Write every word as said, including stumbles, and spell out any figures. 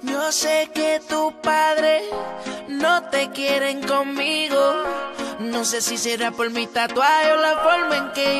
Yo sé que tus padres no te quieren conmigo. No sé si será por mi tatuaje o la forma en que